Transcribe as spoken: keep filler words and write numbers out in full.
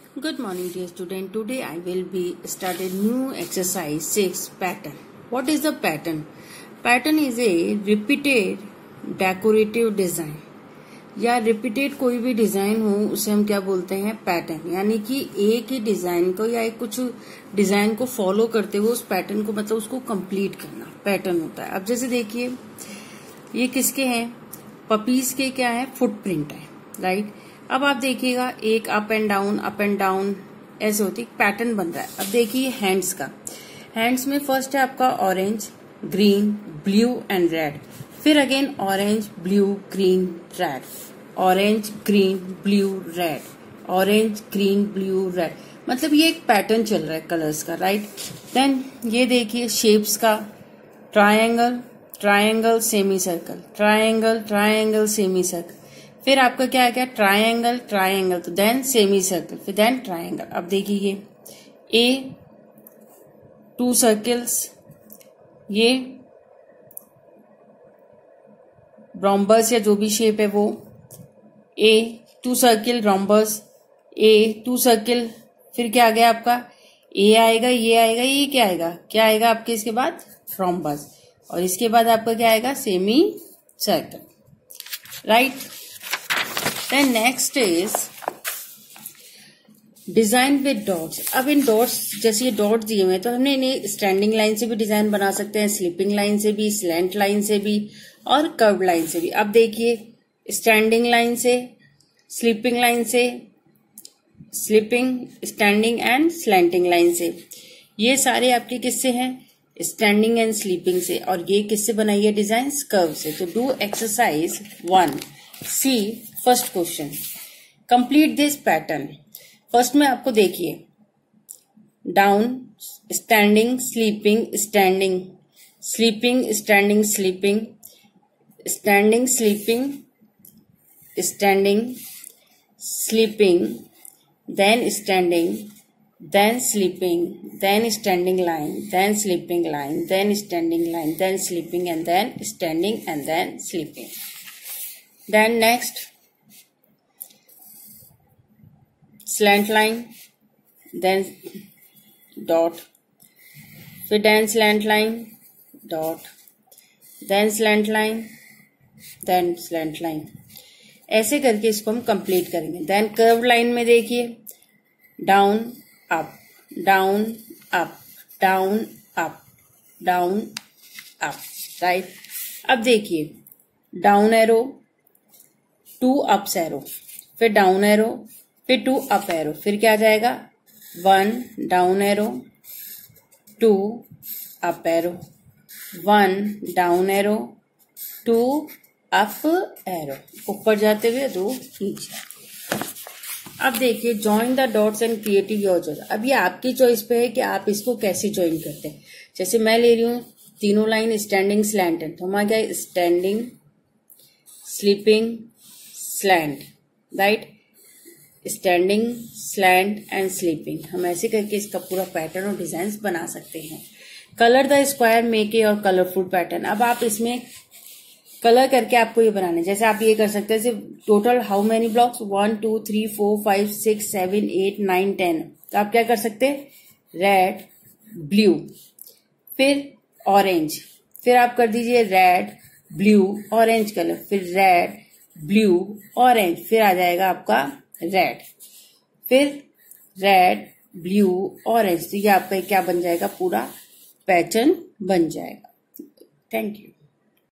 Good morning, dear student. Today I will be started new exercise six pattern. What is the pattern? Pattern is a repeated decorative design. या repeated कोई भी design हो उसे हम क्या बोलते हैं? पैटर्न. यानी कि एक ही डिजाइन को या एक कुछ डिजाइन को फॉलो करते हुए उस पैटर्न को मतलब उसको कंप्लीट करना पैटर्न होता है. अब जैसे देखिए ये किसके हैं? पपीज के क्या है? फुटप्रिंट है, राइट. अब आप देखिएगा एक up and down up and down ऐसे होती पैटर्न बन रहा है. अब देखिए हैंड्स का. हैंड्स में फर्स्ट है आपका orange, green, blue and red. फिर again orange, blue, green, red. Orange, green, blue, red. Orange, green, blue, red. मतलब ये एक पैटर्न चल रहा है कलर्स का, राइट. देन ये देखिए शेप्स का. Triangle, triangle, semi circle, triangle, triangle, semi circle. फिर आपका क्या है? क्या ट्रायंगल, ट्रायंगल, तो देन सेमी सर्कल, फिर देन ट्रायंगल. अब देखिए ये ए टू सर्कल्स, ये रोम्बस या जो भी शेप है वो. A two circle rhombus, a two circle. फिर क्या आ गया आपका? ए आएगा, ये आएगा, ये क्या आएगा? क्या आएगा आपके इसके बाद? रोम्बस. और इसके बाद आपका क्या आएगा? Semi circle, right. Then next is design with dots. अब इन डॉट्स जैसे ये डॉट्स दिए हुए हैं तो हमने इन्हें स्टैंडिंग लाइन से भी डिजाइन बना सकते हैं, स्लीपिंग लाइन से भी, स्लैंट लाइन से भी और कर्व लाइन से भी. अब देखिए स्टैंडिंग लाइन से, स्लीपिंग लाइन से, sleeping, standing and slanting line से. ये सारे आपके किससे हैं? स्टैंडिंग एंड स्लीपिंग से. और ये किससे बनाई है डिजाइन? कर्व से. तो do exercise one. See first question. Complete this pattern. First में आपको देखिए down, standing, sleeping, standing, sleeping, standing, sleeping, standing, sleeping, standing, sleeping, then standing, then sleeping, then standing line, then sleeping line, then standing line, then sleeping, and then standing, and then sleeping. Then next slant line, then dot, फिर then slant line, dot, then slant line, then slant line. ऐसे करके इसको हम complete करेंगे. Then curve line में देखिए down up, down up, down up, down up, right. अब देखिए down arrow, two ups arrow, फिर डाउन एरो, फिर टू अप एरो. फिर क्या आ जाएगा? One down arrow, two up arrow, one down arrow, two up arrow. ऊपर जाते हुए दो नीचे. अब देखिए join the dots and create your choice. अब ये आपकी चॉइस पे है कि आप इसको कैसे ज्वाइन करते हैं. जैसे मैं ले रही हूँ तीनों लाइन स्टैंडिंग स्लैंट है तो हमारा क्या है? Standing, sleeping, slant, right. Standing, slant and sleeping. हम ऐसे करके इसका पूरा पैटर्न और डिजाइन बना सकते हैं. Colour the square make a और कलरफुल पैटर्न. अब आप इसमें कलर करके आपको ये बनाना है. जैसे आप ये कर सकते हैं total how many blocks? One two three four five six seven eight nine ten. तो आप क्या कर सकते हैं? रेड, ब्लू, फिर ऑरेंज, फिर आप कर दीजिए रेड, ब्लू, ऑरेंज कलर, फिर रेड, ब्लू, ऑरेंज, फिर आ जाएगा आपका रेड, फिर रेड, ब्लू, ऑरेंज. तो ये आपका क्या बन जाएगा? पूरा पैटर्न बन जाएगा. Thank you.